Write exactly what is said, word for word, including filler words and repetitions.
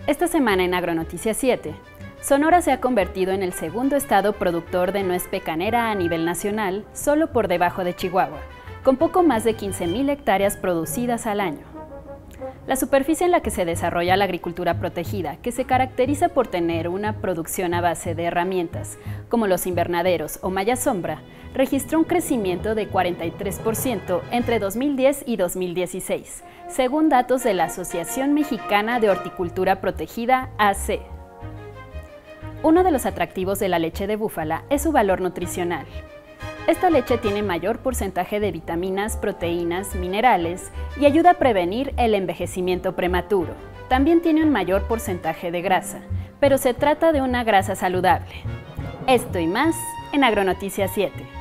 Esta semana en Agronoticias siete, Sonora se ha convertido en el segundo estado productor de nuez pecanera a nivel nacional, solo por debajo de Chihuahua, con poco más de quince mil hectáreas producidas al año. La superficie en la que se desarrolla la agricultura protegida, que se caracteriza por tener una producción a base de herramientas, como los invernaderos o malla sombra, registró un crecimiento de cuarenta y tres por ciento entre dos mil diez y dos mil dieciséis, según datos de la Asociación Mexicana de Horticultura Protegida, A C. Uno de los atractivos de la leche de búfala es su valor nutricional. Esta leche tiene mayor porcentaje de vitaminas, proteínas, minerales y ayuda a prevenir el envejecimiento prematuro. También tiene un mayor porcentaje de grasa, pero se trata de una grasa saludable. Esto y más en Agronoticias siete.